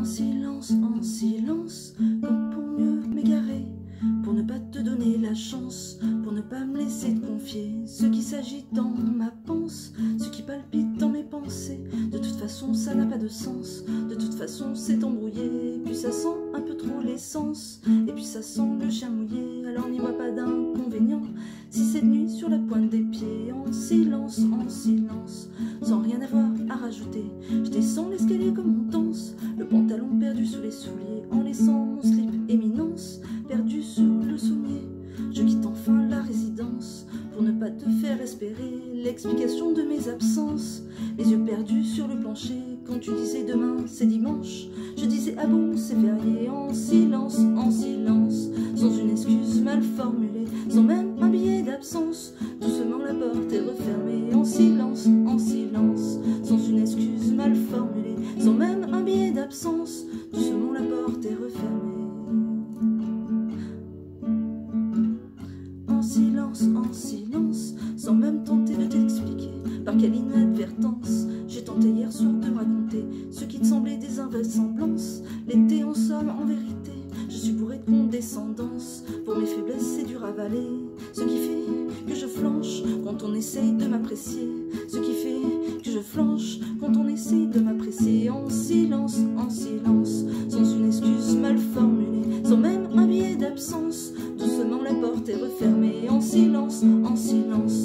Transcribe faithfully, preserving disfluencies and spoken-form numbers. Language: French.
En silence, en silence, comme pour mieux m'égarer, pour ne pas te donner la chance, pour ne pas me laisser te confier ce qui s'agite dans ma panse, ce qui palpite dans mes pensées. De toute façon ça n'a pas de sens, de toute façon c'est embrouillé, puis ça sent un peu trop l'essence, et puis ça sent le chien mouillé. Alors n'y vois pas d'inconvénient si c'est de nuit sur la pointe des pieds. En silence, en silence, sans rien avoir à rajouter, je descends l'escalier comme on danse, le pantalon perdu sous les souliers, en laissant mon slip éminence perdu sous le sommier. Je quitte enfin la résidence pour ne pas te faire espérer l'explication de mes absences. Les yeux perdus sur le plancher, quand tu disais demain c'est dimanche, je disais ah bon c'est férié. En silence, en silence, sans une excuse mal formulée, sans même un billet d'absence, doucement la porte est refermée. En silence, en silence, sans une excuse mal formulée, sans même un billet d'absence, doucement la porte est refermée. En silence, en silence, sans même tenter de t'expliquer par quelle inadvertance j'ai tenté hier soir de me raconter ce qui te semblait des invraisemblances. L'été en somme, en vérité, je suis bourré de condescendance. Pour mes faiblesses c'est dur à avaler, ce qui fait que je flanche quand on essaye de m'apprécier, ce qui fait que je flanche quand on essaye de m'apprécier. En silence, en silence, sans une excuse mal formulée, sans même un billet d'absence, doucement la porte est refermée. En silence, en silence,